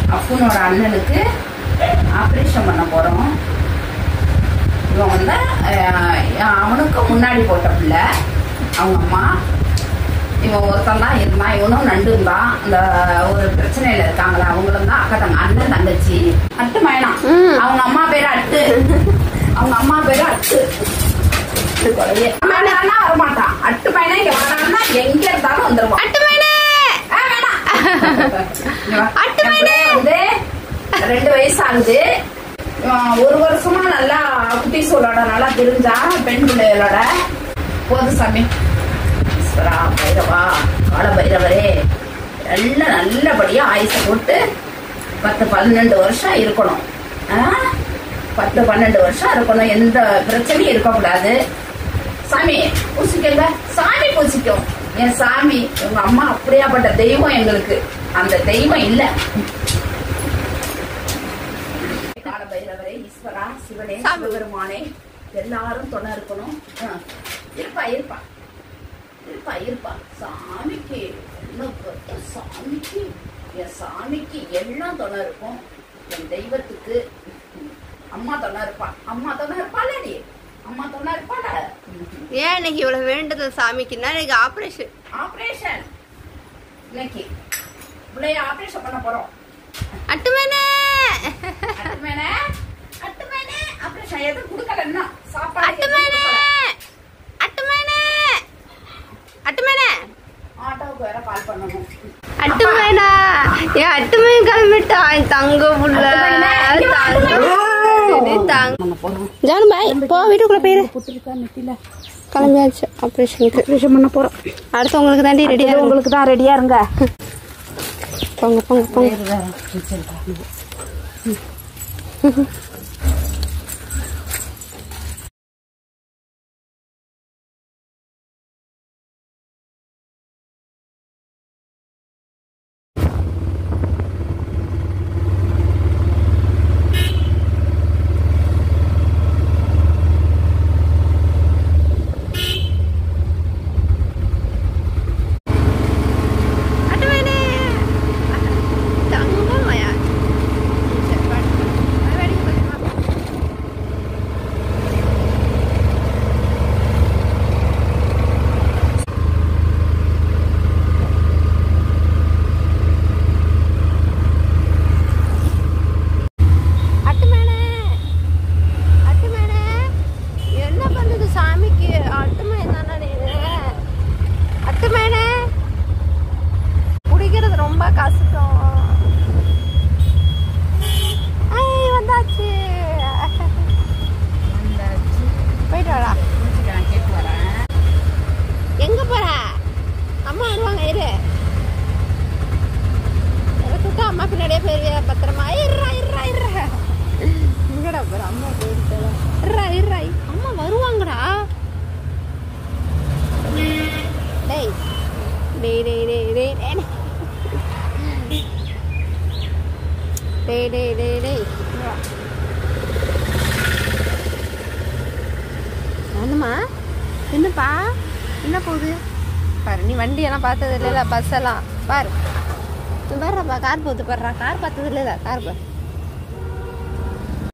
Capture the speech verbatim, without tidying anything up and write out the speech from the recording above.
அப்புனோட அண்ணனுக்கு ஆப்ரேஷன் பண்ண போறோம். இவன் வந்து அவனுக்கு முன்னாடி போட்ட பிள்ளை அவங்க அம்மா. இவன் ஒருத்தன் தான் இருந்தான், இவனும் நண்டும் தான். அந்த ஒரு பிரச்சனையில இருக்காங்களா அவங்களும் தான் அக்கா தங்க அண்ணன் தங்கச்சி. அட்டு மயனம். அவங்க அம்மா பேரு அட்டு, அவங்க அம்மா பேரு அட்டு. வரமாட்டான் அட்டு பையனா, இங்க வரான்னா எங்க இருந்தாலும் வந்துருவான். அட்டு பையனே வந்து ரெண்டு வயசு ஆகுது. ஒரு வருஷமா நல்லா குட்டி சூழோட நல்லா தெரிஞ்சா பெண் பிள்ளைகளோட. போது சாமி பைரவா கால பைரவரே எல்லாம் நல்லபடியா ஆயுச போட்டு பத்து பன்னெண்டு வருஷம் இருக்கணும். பத்து பன்னெண்டு வருஷம் இருக்கணும், எந்த பிரச்சனையும் இருக்கக்கூடாது. சாமி பூசிக்கங்க, சாமி பூசிக்கும். என் சாமி உங்க அம்மா அப்படியாப்பட்ட தெய்வம் எங்களுக்கு. அந்த தெய்வம் இல்ல. கால பைரவரே, ஈஸ்வரா, சிவனே, சிவபெருமானே எல்லாரும் துணை இருக்கணும். இருப்பா இருப்பா இருப்பா இருப்பா சாமிக்கு சாமிக்கு என் சாமிக்கு எல்லாம் துணை இருக்கும். என் தெய்வத்துக்கு அம்மா துணை இருப்பா. அம்மா துணை இருப்பாள். நீ அம்மா துணை இருப்பாள. ஏன் இன்னைக்கு இவ்வளவு வேண்டுதல் சாமிக்குன்னா இன்னைக்கு ஆபரேஷன் ஆபரேஷன் இன்னைக்கு பிள்ளைய ஆபரேஷன் பண்ண போறோம். அட்டுமேனே அட்டுமேனே அட்டுமேனே ஆபரேஷன் எதுவும் கொடுக்கலன்னா சாப்பாடு. அட்டுமேனே அட்டுமேனே அட்டுமேனே ஆட்டோவுக்கு வேற கால் பண்ணணும். அட்டுமேனா ஏன் அட்டுமேன் கிளம்பிட்டா தங்க புள்ள. ஜானு பாய் போ வீட்டுக்குள்ள போயிரு. கிளம்பியாச்சு ஆப்ரேஷனுக்கு. ஆப்ரேஷன் பண்ண போறோம். அடுத்து உங்களுக்கு தாண்டி ரெடியா, உங்களுக்கு தான் ரெடியா இருங்க. போங்க போங்க போங்க. எங்க போற? அம்மா வருவாங்க இரு. அம்மா பின்னாடியே போயிருவியா பத்திரமா. இருறா இருறா இருறா இங்கடா போற அம்மா போயிட்டு. இருறா இருறா அம்மா வருவாங்கடா. டேய் டேய் டேய் டேய் டேய் டேய் டேய் டேய் டேய் என்னம்மா என்னப்பா என்ன போகுது பாரு. நீ வண்டியெல்லாம் பார்த்தது இல்லைல்ல, பஸ் எல்லாம் பாரு. பாருப்பா கார் போகுது பாருறா. கார் பார்த்தது இல்லைல்ல, கார் பாரு.